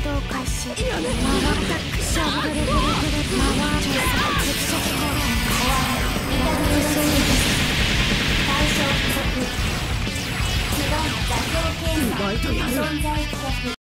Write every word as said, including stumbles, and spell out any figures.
動開始。回ったくしゃぶるぐるぐる回る接触攻撃。終わり。痛みのせいです。対象不足。基盤座標系意外とやる。 存在不足。